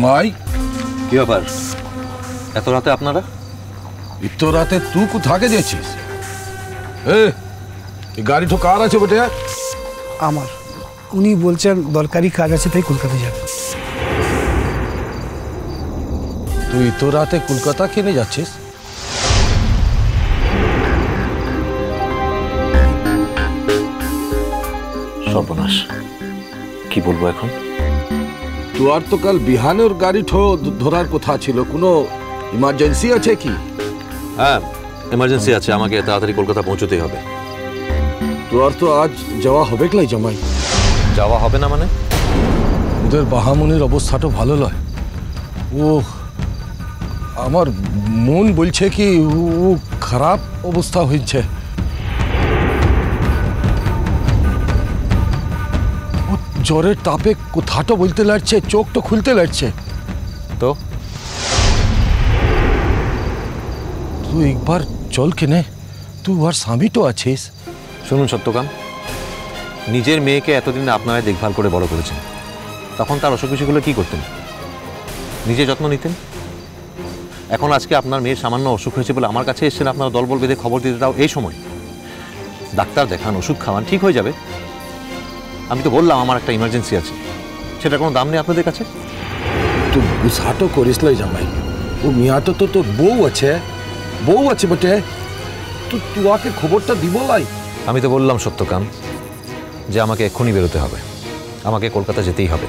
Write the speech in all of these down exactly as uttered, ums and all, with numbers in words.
জামাই কি ব্যাপার এত রাতে আপনারা? এত রাতে তুই কোথাকে যাচ্ছিস? এ গাড়ি তো কার আছে বটে? আমার। উনি বলছেন দরকারি কাজ আছে তাই কলকাতা যাবে। তুই এত রাতে কলকাতা কেন যাচ্ছিস? সর্বনাশ, কি বলবো এখন? তোর তো কাল বিহানের গাড়ি ঠো ধরার কথা ছিল, কোনো ইমার্জেন্সি আছে কি? হ্যাঁ এমার্জেন্সি আছে, আমাকে তাড়াতাড়ি কলকাতা পৌঁছতেই হবে। তোর তো আজ যাওয়া হবে কি জামাই? যাওয়া হবে না মানে? ওদের বাহামনির অবস্থাটা ভালো নয়। ও আমার মন বলছে কি ও খারাপ অবস্থা হয়েছে। ও জ্বরের তাপে কোথাটা বলতে লাগছে, চোখটা খুলতে লাগছে। তো তুই একবার চল কেনে, তুই আর স্বামী তো আছিস। শুনুন সত্যকাম, নিজের মেয়েকে এতদিন আপনারা দেখভাল করে বড় করেছেন, তখন তার অসুখ বিসুখগুলো কী করতেন? নিজে যত্ন নিতেন। এখন আজকে আপনার মেয়ের সামান্য অসুখ হয়েছে বলে আমার কাছে এসেছেন আপনারা দলবল বেঁধে খবর দিতে, দাও এই সময়। ডাক্তার দেখান, ওষুধ খাওয়ান, ঠিক হয়ে যাবে। আমি তো বললাম আমার একটা ইমার্জেন্সি আছে, সেটা কোনো দাম নেই আপনাদের কাছে। তুই গুছাটো করিস লাই জামাই, ও মিয়াটো তো তোর বউ আছে, বউ আছে বটে, তুই তুয়াকে খবরটা দিব লাই। আমি তো বললাম সত্যকাম যে আমাকে এক্ষুনি বেরোতে হবে, আমাকে কলকাতা যেতেই হবে।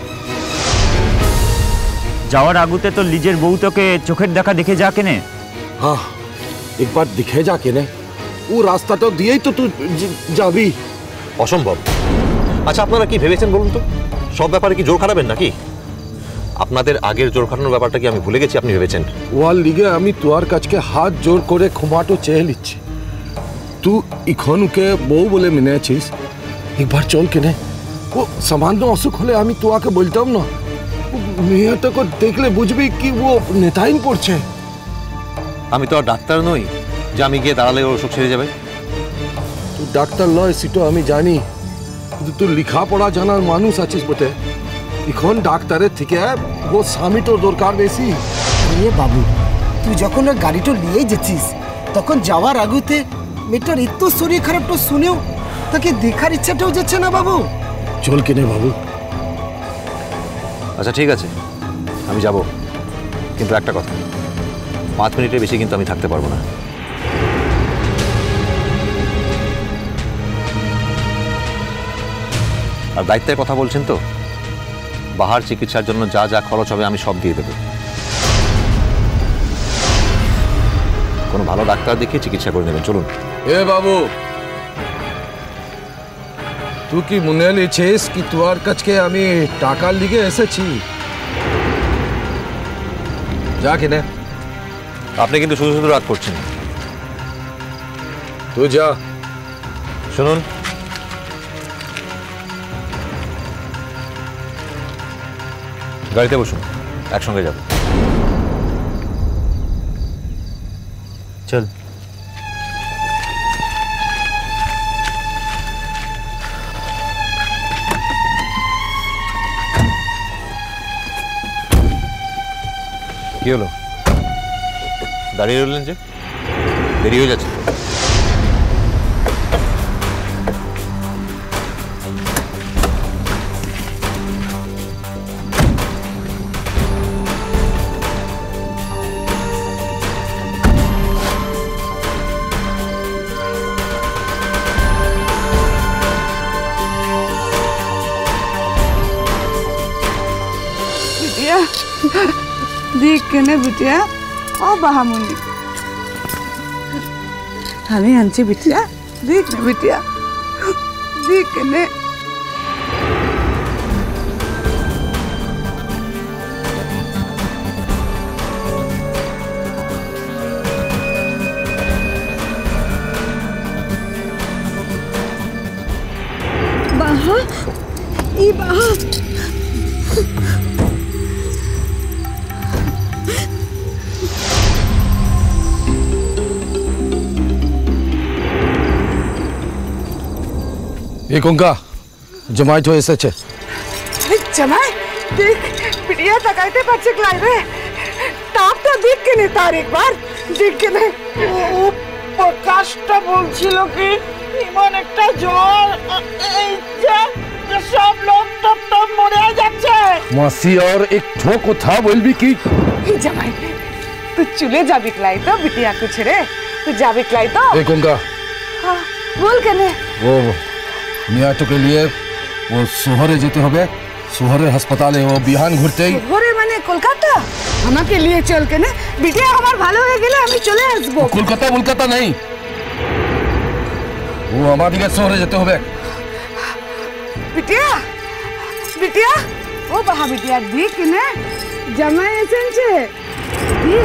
যাওয়ার আগুতে তো নিজের বউ তোকে চোখের দেখা দেখে যা কেনে। হ্যাঁ একবার দেখে যা কেনে, ও রাস্তাটা দিয়েই তো তুই যাবি। অসম্ভব। আচ্ছা আপনারা কি ভেবেছেন বলুন তো? সব ব্যাপারে কি জোর খাটাবেন নাকি? আপনাদের আগের জোর খাটানোর ব্যাপারটা কি আমি ভুলে গেছি আপনি ভেবেছেন? ওয়ার লিগে আমি তোর কাছকে হাত জোর করে ক্ষমাটো চেয়ে নিচ্ছি। তুই এখন ওকে বউ বলে মেনেছিস, একবার চল কেনে। ও সামান্য অসুখ হলে আমি তোকে বলতাম না, মেয়েটাকে দেখলে বুঝবি কি ও নেতাইন পড়ছে। আমি তো আর ডাক্তার নই যে আমি গিয়ে দাঁড়ালে ওর অসুখ সেরে যাবে। তুই ডাক্তার নয় সেটা আমি জানি, কিন্তু তুই লেখাপড়া জানার মানুষ আছিস বটে। এখন ডাক্তারের থেকে ও স্বামীটোর দরকার বেশি। এ বাবু, তুই যখন ওর গাড়িটা নিয়ে যাচ্ছিস তখন যাওয়ার আগুতে মেয়েটার এত শরীর খারাপটা শুনেও তাকে দেখার ইচ্ছাটাও যাচ্ছে না বাবু। চল কেনে বাবু। আচ্ছা ঠিক আছে আমি যাব, কিন্তু একটা কথা, পাঁচ মিনিটের বেশি কিন্তু আমি থাকতে পারবো না। আর দায়িত্বের কথা বলছেন তো, বাহার চিকিৎসার জন্য যা যা খরচ হবে আমি সব দিয়ে দেব। কোনো ভালো ডাক্তার দেখে চিকিৎসা করে নেবেন। চলুন। এ বাবু, তুই কি মনে নিয়েছিস কি তোর কাছকে আমি টাকার লিগে এসেছি? যা কিনে। আপনি কিন্তু শুধু শুধু রাগ করছেন। তুই যা। শুনুন, গাড়িতে বসুন, একসঙ্গে যাব। চল। কি হলো, দাঁড়িয়ে রইলেন যে? দেরি হয়ে যাচ্ছে। देख के ने बिटिया ओ बाहामुनी हमें हंसी बिटिया देख ने बिटिया देख के ने बाहा ई बाहा ए गंगा, जमाई तो एसेছে। जमाई देख बिटिया तकाइते पाচ্ছে ক্লাইবে তাপটা দেখ কেনে তার একবার দেখ কেনে ও প্রকাশটা বলছিল কি ইমন একটা জ্বর এই যে সব লোক টপ টপ মরে যাচ্ছে মাসি আর এক ঠো কথা বলবি কি এই জামাই তুই চলে যাবি ক্লাই তো বিটিয়াকে ছেড়ে তুই যাবি ক্লাই তো ए गंगा हाँ बोल কেনে वो मियाटो के लिए वो शहरे যেতে হবে শহরের হাসপাতালে ও বিহান ঘুরতেই ঘরে মানে কলকাতা আমাকে নিয়ে চল কেনে বিটিয়া আমার ভালো হয়ে গেলে আমি চলে আসবো কলকাতা কলকাতা নেই ও আমাদিকে শহরে যেতে হবে বিটিয়া বিটিয়া ও বাহা বিটিয়া দি কেনে জামাই এসেছে দি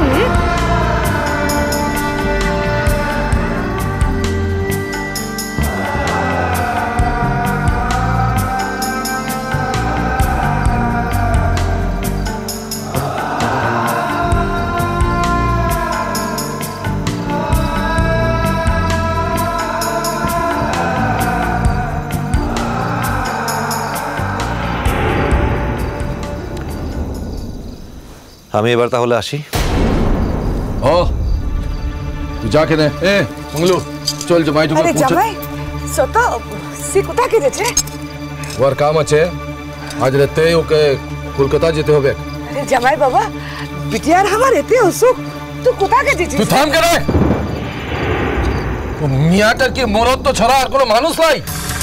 আমি এবার তাহলে আসি ও তুই যা কেনে এ মঙ্গলু চল জামাই তুমি আরে জামাই সত সি কোথায় গেছে ওর কাম আছে আজ রাতে ওকে কলকাতা যেতে হবে আরে জামাই বাবা বিটিয়ার আমার এতে অসুখ তুই কোথায় গেছিস তুই থাম কেনে ও মিয়াটার কি মরদ তো ছাড়া আর কোনো মানুষ নাই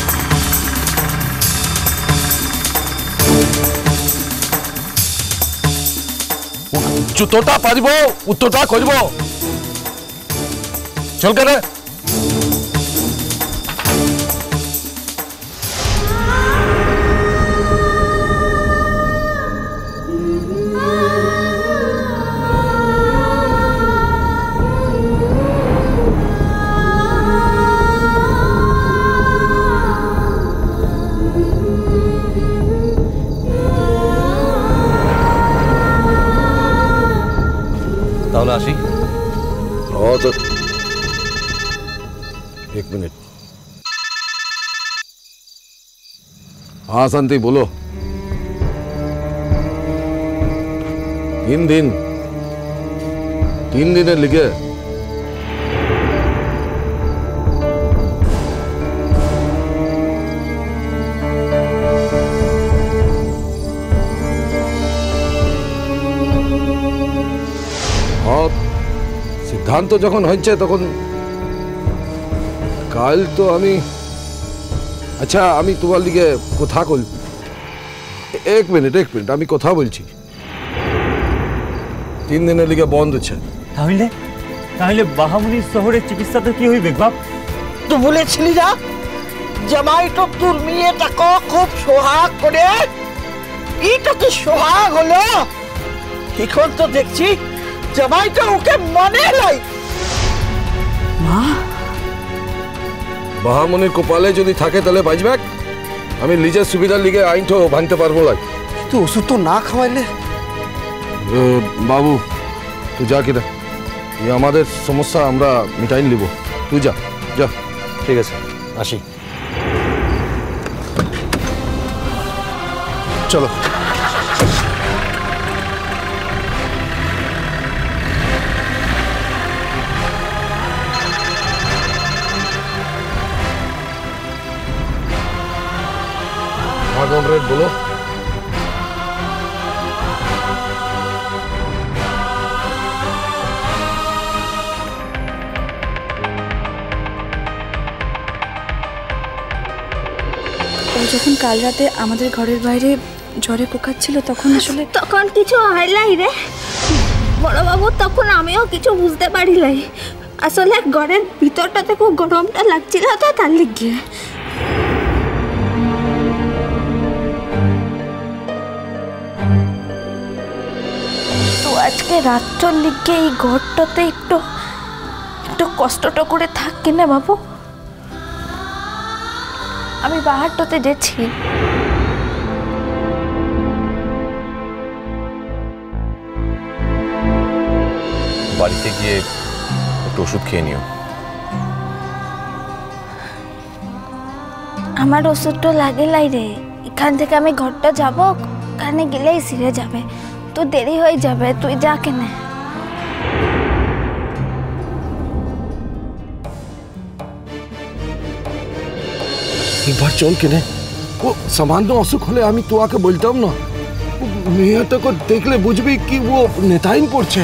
যতটা পারিব উত্তরটা করব চল কেনে তাহলে আসি ও তো एक मिनट हाँ शांति बोलो तीन दिन तीन दिन लिखे সিদ্ধান্ত যখন হচ্ছে তখন কাল তো আমি আচ্ছা আমি তোমার লিগে কথা কল এক মিনিট এক মিনিট আমি কথা বলছি তিন দিনের লিগে বন্ধ হচ্ছে তাহলে তাহলে বাহামুনির শহরে চিকিৎসা তো কি হইবে বাপ তুই বলেছিলি না জামাই তো তোর মেয়েটাকে খুব সোহাগ করে এইটা কি সোহাগ হলো এখন তো দেখছি জামাইটা ওকে মনে লাই মা বাহামনির কপালে যদি থাকে তাহলে বাঁচবে আমি নিজের সুবিধার লিগে আইনটা ভাঙতে পারবো না তুই ওষুধ তো না খাওয়াইলে বাবু তুই যা কিনা এই আমাদের সমস্যা আমরা মিটাই নিব তুই যা যা ঠিক আছে আসি চলো हाँ कॉमरेड बोलो ও যখন কাল রাতে আমাদের ঘরের বাইরে জ্বরে পোকাচ্ছিল তখন আসলে তখন কিছু হয় নাই রে বড়বাবু তখন আমিও কিছু বুঝতে পারি নাই আসলে ঘরের ভিতরটাতে খুব গরমটা লাগছিল তো তার লিগে তো আজকে রাতটার লিগে এই ঘরটাতে একটু একটু কষ্টটা করে থাকি না বাবু আমি বাহারটাতে যাচ্ছি বাড়িতে গিয়ে একটু ওষুধ খেয়ে নিও আমার ওষুধটা লাগে লাই রে এখান থেকে আমি ঘরটা যাব ওখানে গেলেই সিরে যাবে, তো দেরি হয়ে যাবে, তুই যা কেনে। একবার চল কেনে, ও সামান্য অসুখ হলে আমি তোয়াকে বলতাম না। মেয়েটাকে দেখলে বুঝবি কি ও নেতাইন পড়ছে।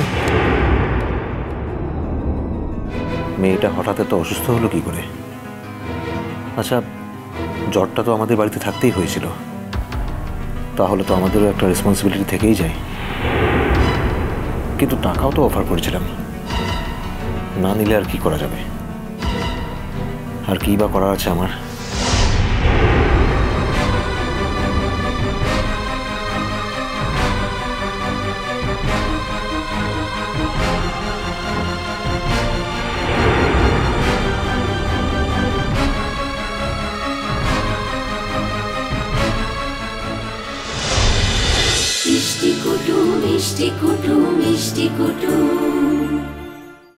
মেয়েটা হঠাৎ তো অসুস্থ হলো কি করে? আচ্ছা, জ্বরটা তো আমাদের বাড়িতে থাকতেই হয়েছিল, তাহলে তো আমাদেরও একটা রেসপন্সিবিলিটি থেকেই যায়। কিন্তু টাকাও তো অফার করেছিলাম, না নিলে আর কি করা যাবে? আর কি বা করার আছে আমার? মিষ্টি কুটুম মিষ্টি কুটুম মিষ্টি কুটুম